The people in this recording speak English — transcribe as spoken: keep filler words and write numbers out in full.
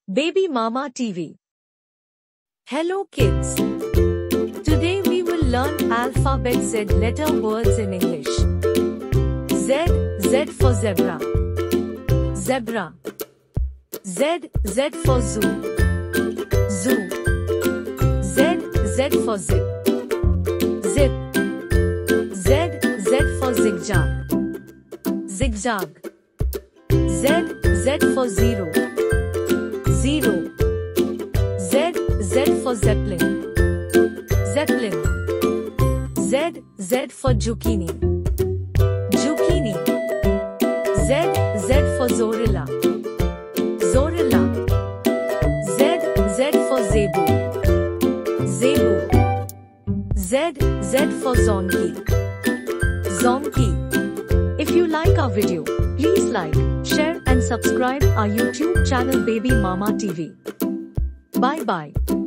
Baby Mama T V. Hello kids. Today we will learn alphabet Z letter words in English. Z, Z for zebra. Zebra. Z, Z for zoo. Zoo. Z, Z for zip. Zip. Z, Z for zigzag. Zigzag. Z, Z for zero. Zero. Z, Z for zeppelin. Zeppelin. Z, Z for zucchini. Zucchini. Z, Z for zorilla. Zorilla. Z, Z for zebu. Zebu. Z, Z for zonkey. Zonkey. If you like our video, please like, share and subscribe our YouTube channel Baby Mama T V. Bye bye.